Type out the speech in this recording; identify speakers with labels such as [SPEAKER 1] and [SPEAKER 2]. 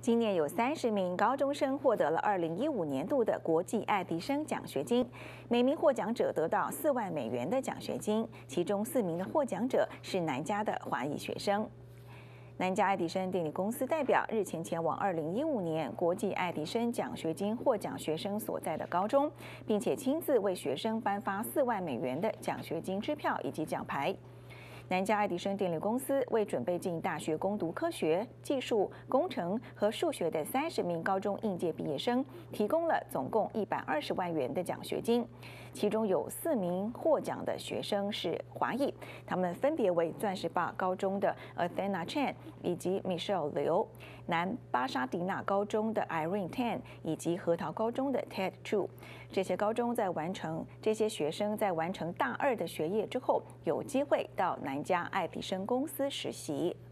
[SPEAKER 1] 今年有30名高中生获得了2015年度的国际爱迪生奖学金，每名获奖者得到4万美元的奖学金，其中4名的获奖者是南加的华裔学生。南加爱迪生电力公司代表日前前往2015年国际爱迪生奖学金获奖学生所在的高中，并且亲自为学生颁发4万美元的奖学金支票以及奖牌。南加爱迪生电力公司为准备进大学攻读科学、技术、工程和数学的30名高中应届毕业生，提供了总共120万元的奖学金。其中有4名获奖的学生是华裔，他们分别为钻石坝高中的 Athena Chan 以及 Michelle Liu， 南巴沙迪纳高中的 Irene Tan 以及核桃高中的 Ted Chu。这些学生在完成大2的学业之后，有机会到南加爱迪生公司实习。